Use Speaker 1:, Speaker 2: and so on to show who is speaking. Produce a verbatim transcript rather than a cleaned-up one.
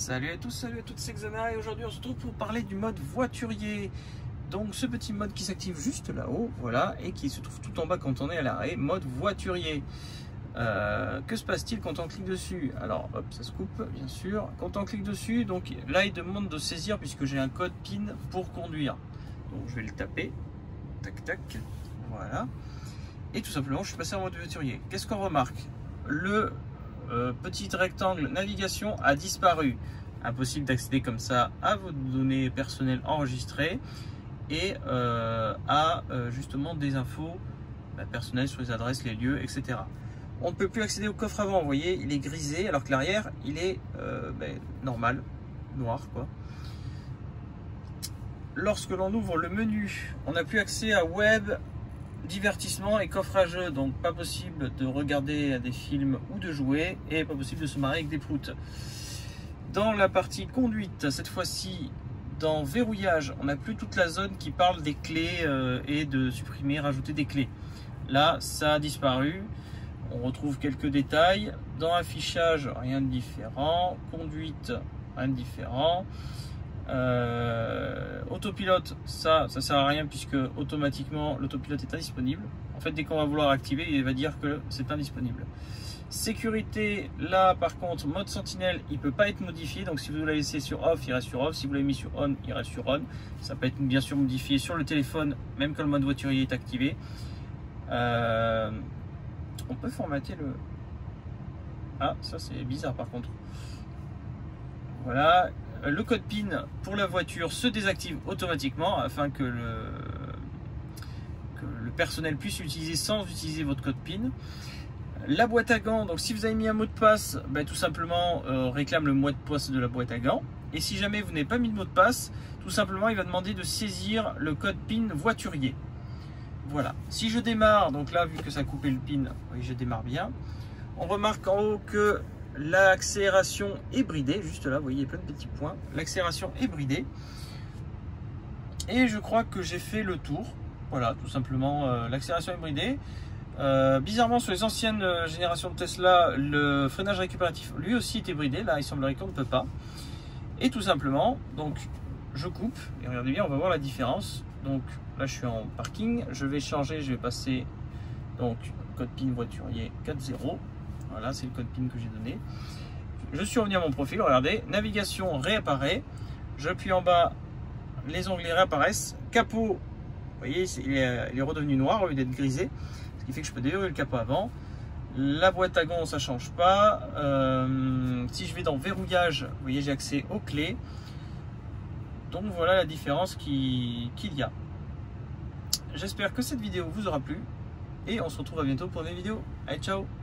Speaker 1: Salut à tous, salut à toutes, c'est Xana et aujourd'hui on se retrouve pour parler du mode voiturier. Donc ce petit mode qui s'active juste là-haut, voilà, et qui se trouve tout en bas quand on est à l'arrêt, mode voiturier. Euh, que se passe-t-il quand on clique dessus? Alors hop, ça se coupe bien sûr. Quand on clique dessus, donc là il demande de saisir puisque j'ai un code PIN pour conduire. Donc je vais le taper, tac tac, voilà. Et tout simplement je suis passé en mode voiturier. Qu'est-ce qu'on remarque? Le Euh, petit rectangle navigation a disparu. Impossible d'accéder comme ça à vos données personnelles enregistrées et euh, à euh, justement des infos bah, personnelles sur les adresses, les lieux, et cetera. On ne peut plus accéder au coffre avant. Vous voyez, il est grisé alors que l'arrière il est euh, bah, normal, noir quoi. Lorsque l'on ouvre le menu, on n'a plus accès à web, divertissement et coffre à jeu, donc pas possible de regarder des films ou de jouer et pas possible de se marier avec des proutes. Dans la partie conduite, cette fois-ci dans verrouillage, on n'a plus toute la zone qui parle des clés euh, et de supprimer, rajouter des clés. Là ça a disparu, on retrouve quelques détails. Dans affichage, rien de différent. Conduite, rien de différent. Euh, autopilote, ça, ça sert à rien puisque automatiquement l'autopilote est indisponible. En fait, dès qu'on va vouloir activer, il va dire que c'est indisponible. Sécurité, là par contre, mode sentinelle, il peut pas être modifié. Donc si vous l'avez laissé sur off, il reste sur off. Si vous l'avez mis sur on, il reste sur on. Ça peut être bien sûr modifié sur le téléphone, même quand le mode voiturier est activé. Euh, on peut formater le. Ah, ça c'est bizarre par contre. Voilà. Le code PIN pour la voiture se désactive automatiquement afin que le, que le personnel puisse l'utiliser sans utiliser votre code PIN. La boîte à gants, donc si vous avez mis un mot de passe, ben, tout simplement euh, réclame le mot de passe de la boîte à gants. Et si jamais vous n'avez pas mis de mot de passe, tout simplement il va demander de saisir le code PIN voiturier. Voilà. Si je démarre, donc là vu que ça a coupé le PIN, oui, je démarre bien. On remarque en haut que l'accélération est bridée, juste là, vous voyez, il y a plein de petits points. L'accélération est bridée. Et je crois que j'ai fait le tour. Voilà, tout simplement, euh, l'accélération est bridée. Euh, bizarrement, sur les anciennes générations de Tesla, le freinage récupératif, lui aussi, était bridé. Là, il semblerait qu'on ne peut pas. Et tout simplement, donc, je coupe. Et regardez bien, on va voir la différence. Donc, là, je suis en parking. Je vais changer, je vais passer, donc, code PIN voiturier quatre zéro. Voilà, c'est le code PIN que j'ai donné. Je suis revenu à mon profil, regardez, navigation réapparaît. J'appuie en bas, les onglets réapparaissent. Capot, vous voyez, il est, il est redevenu noir au lieu d'être grisé. Ce qui fait que je peux déverrouiller le capot avant. La boîte à gants, ça ne change pas. Euh, si je vais dans verrouillage, vous voyez, j'ai accès aux clés. Donc voilà la différence qu'il qu'il y a. J'espère que cette vidéo vous aura plu. Et on se retrouve à bientôt pour une vidéo. Allez, ciao!